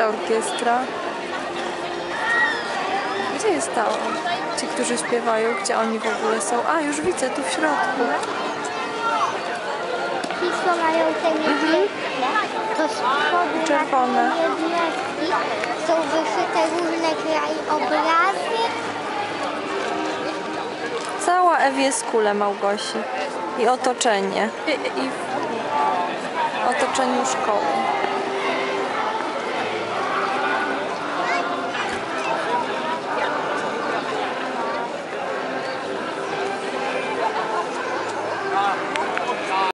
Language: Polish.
ta orkiestra? Gdzie jest ta? Ci, którzy śpiewają, gdzie oni w ogóle są? A, już widzę, tu w środku. Ci, co mają te niebieskie, to spodnie Czerwone. niebieski, są wyszyte różne krajobrazy. Cała Ewieskule Małgosi. I otoczenie. I w otoczeniu szkoły.